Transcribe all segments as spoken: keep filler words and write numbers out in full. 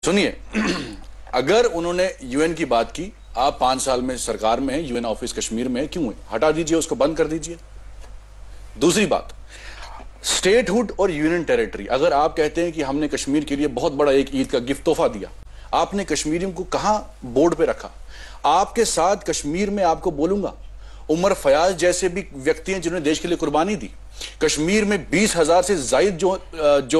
सुनिए, अगर उन्होंने यूएन की बात की, आप पांच साल में सरकार में हैं, यूएन ऑफिस कश्मीर में है, क्यों है? हटा दीजिए, उसको बंद कर दीजिए। दूसरी बात, स्टेटहुड और यूनियन टेरिटरी, अगर आप कहते हैं कि हमने कश्मीर के लिए बहुत बड़ा एक ईद का गिफ्ट तोहफा दिया, आपने कश्मीरियों को कहां बोर्ड पे रखा? आपके साथ कश्मीर में आपको बोलूंगा, उमर फयाज जैसे भी व्यक्ति हैं जिन्होंने देश के लिए कुर्बानी दी। कश्मीर में बीस हजार से जायद जो जो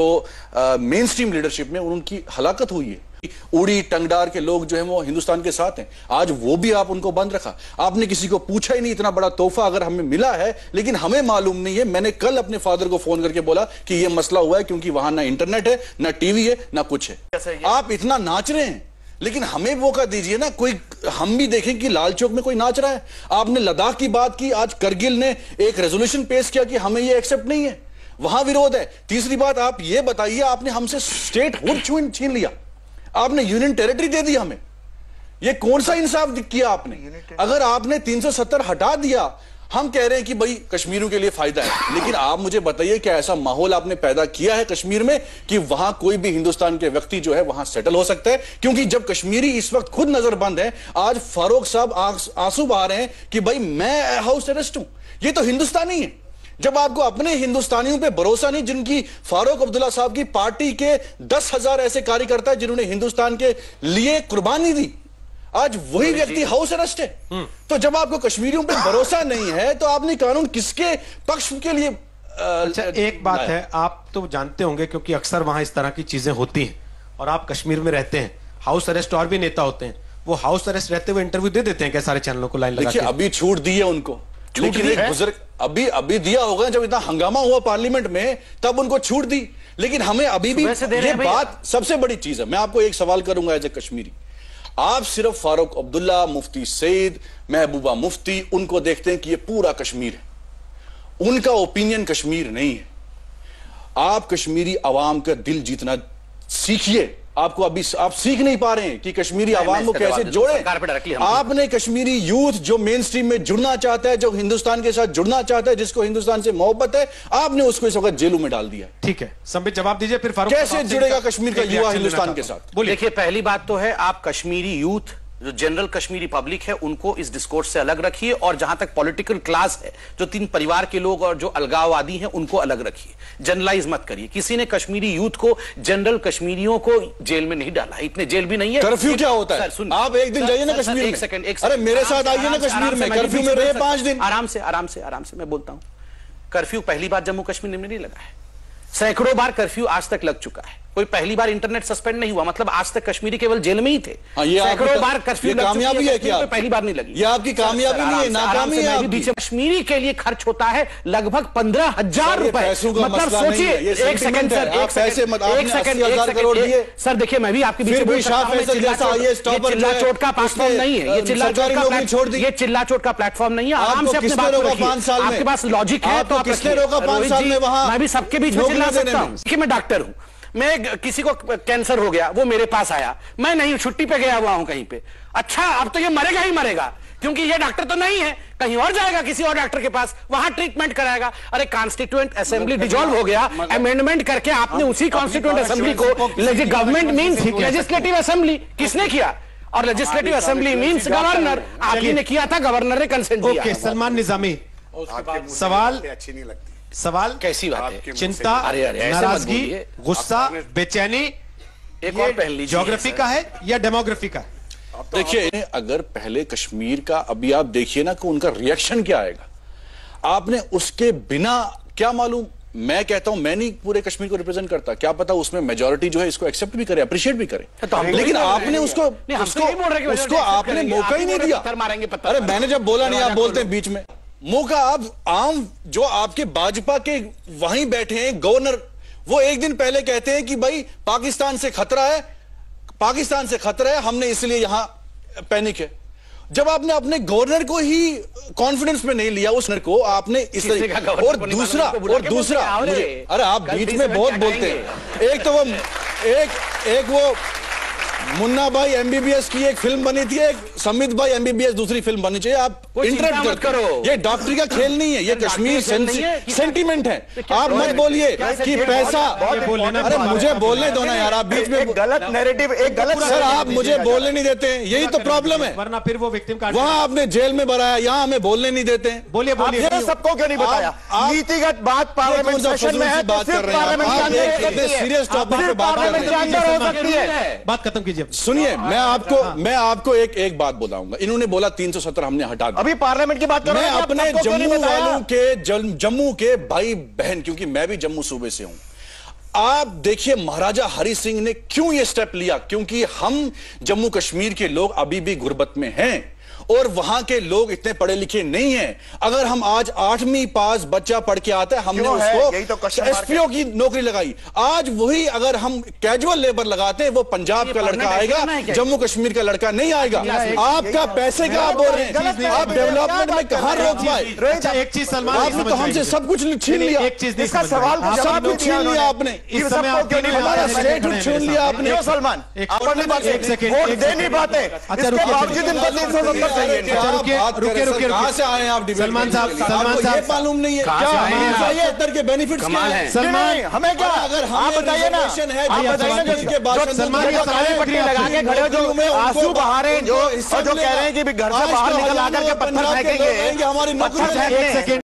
मेन स्ट्रीम लीडरशिप में उनकी हलाकत हुई है। उड़ी टंगडार के लोग जो हैं वो हिंदुस्तान के साथ हैं, आज वो भी आप उनको बंद रखा। आपने किसी को पूछा ही नहीं, इतना बड़ा तोहफा अगर हमें मिला है लेकिन हमें मालूम नहीं है। मैंने कल अपने फादर को फोन करके बोला कि ये मसला हुआ है क्योंकि वहां ना इंटरनेट है, ना टीवी है, ना कुछ है। आप इतना नाच रहे हैं लेकिन हमें मौका दीजिए ना, कोई हम भी देखें कि लाल चौक में कोई नाच रहा है। आपने लद्दाख की बात की, आज करगिल ने एक रेजोल्यूशन पेश किया कि हमें ये एक्सेप्ट नहीं है, वहां विरोध है। तीसरी बात, आप ये बताइए, आपने हमसे स्टेट हुड छीन लिया, आपने यूनियन टेरिटरी दे दी हमें, ये कौन सा इंसाफ किया आपने? अगर आपने तीन सौ सत्तर हटा दिया, हम कह रहे हैं कि भाई कश्मीरियों के लिए फायदा है, लेकिन आप मुझे बताइए क्या ऐसा माहौल आपने पैदा किया है कश्मीर में कि वहां कोई भी हिंदुस्तान के व्यक्ति जो है वहां सेटल हो सकता है? क्योंकि जब कश्मीरी इस वक्त खुद नजरबंद है, आज फारूक साहब आंसू बहा रहे हैं कि भाई मैं हाउस अरेस्ट हूं, ये तो हिंदुस्तानी है। जब आपको अपने हिंदुस्तानियों पे भरोसा नहीं, जिनकी फारूक अब्दुल्ला साहब की पार्टी के दस हजार ऐसे कार्यकर्ता है जिन्होंने हिंदुस्तान के लिए कुर्बानी दी, आज वही व्यक्ति हाउस अरेस्ट है। तो जब आपको कश्मीरियों पे भरोसा नहीं है तो आपने कानून किसके पक्ष के लिए? अच्छा, एक बात है, आप तो जानते होंगे क्योंकि अक्सर वहां इस तरह की चीजें होती हैं और आप कश्मीर में रहते हैं, हाउस अरेस्ट और भी नेता होते हैं, वो हाउस अरेस्ट रहते हुए इंटरव्यू दे देते हैं क्या सारे चैनलों को लाइन लगा के? अभी छूट दी है उनको, लेकिन एक बुजुर्ग अभी अभी दिया होगा, जब इतना हंगामा हुआ पार्लियामेंट में तब उनको छूट दी। लेकिन हमें अभी भी ये बात सबसे बड़ी चीज है। मैं आपको एक सवाल करूंगा एज ए कश्मीरी, आप सिर्फ फारूक अब्दुल्ला, मुफ्ती सईद, महबूबा मुफ्ती, उनको देखते हैं कि ये पूरा कश्मीर है, उनका ओपिनियन कश्मीर नहीं है। आप कश्मीरी आवाम का दिल जीतना सीखिए। आपको अभी आप सीख नहीं पा रहे हैं कि कश्मीरी आवाम को कैसे जोड़े। आपने कश्मीरी यूथ जो मेन स्ट्रीम में जुड़ना चाहता है, जो हिंदुस्तान के साथ जुड़ना चाहता है, जिसको हिंदुस्तान से मोहब्बत है, आपने उसको इस वक्त जेलों में डाल दिया। ठीक है, संबित जवाब दीजिए, फिर फारूक कैसे जुड़ेगा कश्मीर का युवा हिंदुस्तान के साथ? देखिए, पहली बात तो है, आप कश्मीरी यूथ जो जनरल कश्मीरी पब्लिक है उनको इस डिस्कोर्स से अलग रखिए, और जहां तक पॉलिटिकल क्लास है, जो तीन परिवार के लोग और जो अलगाववादी हैं, उनको अलग रखिए। जनरलाइज मत करिए। किसी ने कश्मीरी यूथ को, जनरल कश्मीरियों को जेल में नहीं डाला, इतने जेल भी नहीं है। कर्फ्यू क्या होता है? सर, आप एक दिन जाइए ना कश्मीर में। एक सेकंड, एक अरे मेरे साथ आइए ना कश्मीर में, कर्फ्यू में रहे पांच दिन। आराम से आराम से आराम से मैं बोलता हूं। कर्फ्यू पहली बार जम्मू कश्मीर में नहीं लगा है, सैकड़ों बार कर्फ्यू आज तक लग चुका है। कोई पहली बार इंटरनेट सस्पेंड नहीं हुआ, मतलब आज तक कश्मीरी केवल जेल में ही थे। सैकड़ों बार कर्फ्यू कामयाबी है क्या? पहली बार नहीं लगी। ये आपकी कामयाबी नहीं है, नाकामी है आपकी। कश्मीरी के लिए खर्च होता है लगभग पंद्रह हजार रुपए। मतलब सोचिए, एक सेकंड सर, एक सेकंड, एक सेकंड, एक करोड़ दिए सर। देखिए, मैं भी आपके बीच में चिल्ला चोट का प्लेटफॉर्म नहीं है, ये चिल्ला चोट का छोड़ दी, ये चिल्ला चोट का प्लेटफॉर्म नहीं है। आराम से अपने बात को रखिए, आपके पास लॉजिक है तो आप किसने रोका पांच साल में? वहां मैं भी सबके बीच में चिल्ला सकता हूं कि मैं डॉक्टर हूं, मैं किसी को कैंसर हो गया, वो मेरे पास आया, मैं नहीं छुट्टी पे गया हुआ हूं कहीं पे। अच्छा, अब तो ये मरेगा ही मरेगा, क्योंकि ये डॉक्टर तो नहीं है, कहीं और जाएगा किसी और डॉक्टर के पास, वहां ट्रीटमेंट कराएगा। अरे कॉन्स्टिट्यूएंट असेंबली डिसॉल्व हो गया, अमेंडमेंट करके आपने उसी कॉन्स्टिट्यूएंट असेंबली को, गवर्नमेंट मीन्स लेजिस्लेटिव असेंबली किसने किया? और लेजिस्लेटिव असेंबली मीन्स गवर्नर, आप ही ने किया था, गवर्नर ने कंसेंट दिया। ओके, सलमान निजामी, सवाल अच्छी नहीं लगती। सवाल कैसी बात है? चिंता, नाराजगी, गुस्सा, बेचैनी, एक और पहन लीजिए, ज्योग्राफी का है या डेमोग्राफी का? देखिए, अगर पहले कश्मीर का अभी आप देखिए ना कि उनका रिएक्शन क्या आएगा, आपने उसके बिना क्या मालूम। मैं कहता हूं, मैं नहीं पूरे कश्मीर को रिप्रेजेंट करता, क्या पता उसमें मेजॉरिटी जो है इसको एक्सेप्ट भी करे, अप्रिशिएट भी करे, तो लेकिन आपने उसको उसको उसको आपने मौका ही नहीं दिया। अरे मैंने जब बोला नहीं, आप बोलते हैं बीच में मौका। आप आम जो आपके भाजपा के वहीं बैठे हैं गवर्नर, वो एक दिन पहले कहते हैं कि भाई पाकिस्तान से खतरा है, पाकिस्तान से खतरा है, हमने इसलिए यहां पैनिक है। जब आपने अपने गवर्नर को ही कॉन्फिडेंस में नहीं लिया, उस को आपने इस तरह। और दूसरा और दूसरा मुझे, अरे आप बीच में बहुत बोलते हैं। एक तो वो एक एक वो मुन्ना भाई एमबीबीएस की एक फिल्म बनी थी, एक समित भाई एमबीबीएस दूसरी फिल्म बनी चाहिए। आप इंटरप्ट मत करो। ये डॉक्टरी का खेल नहीं है, ये कश्मीर सेंटीमेंट है। आप मत बोलिए कि पैसा, अरे मुझे बोलने दो ना यार, आप बीच में गलत नैरेटिव, एक गलत सर आप मुझे बोलने नहीं देते हैं, यही तो प्रॉब्लम है। वरना फिर वो विक्टिम कार्ड वहां आपने जेल में भराया, यहाँ हमें बोलने नहीं देते हैं। बोलिए बोलिए, सबको क्यों नहीं बताया? नीतिगत बात पार्लियामेंट सेशन में है, बात कर रहे हैं, सीरियस टॉपिक पे बात कर रहे हैं। बात खत्म कीजिए। सुनिए, मैं आपको मैं आपको एक एक बात बताऊंगा। इन्होंने बोला तीन सौ सत्तर हमने हटा दिया। अभी पार्लियामेंट की बात कर रहे हैं। मैं अपने जम्मू वालों के, जम्मू के भाई बहन, क्योंकि मैं भी जम्मू सूबे से हूं, आप देखिए महाराजा हरि सिंह ने क्यों यह स्टेप लिया, क्योंकि हम जम्मू कश्मीर के लोग अभी भी गुर्बत में हैं और वहां के लोग इतने पढ़े लिखे नहीं हैं। अगर हम आज आठवीं पास बच्चा पढ़ के आता है, हमने उसको तो एसपीओ की नौकरी लगाई, आज वही अगर हम कैजुअल लेबर लगाते हैं, वो पंजाब का लड़का आएगा, जम्मू कश्मीर का लड़का नहीं आएगा। आपका पैसे का आप बोल रहे हैं, आप डेवलपमेंट में कहां रोक पाए? एक चीज सलमान, आपने तो हमसे सब कुछ छीन लिया। एक चीज इसका सवाल सब कुछ छीन लिया आपने, इस समय आप क्यों नहीं हमारा स्टेटहुड छीन लिया आपने। सलमान, एक सेकंड, वोट दे नहीं पाते, इसके बावजूद इनका तीन सौ सत्तर रुकिए रुकिए रुकिए, कहां से आए हैं आप? सलमान साहब, सलमान साहब मालूम नहीं है क्या सत्तर के बेनिफिट्स क्या हैं? सलमान, हमें क्या, अगर आप बताइए ना, आप बताइए ना, जो सलमान के सामने पट्टी लगा के खड़े, जो आंसू बहा रहे हैं, जो जो कह रहे हैं कि घर से बाहर निकल आकर के पत्थर फेंकेंगे, हमारी नौकरी। एक सेकंड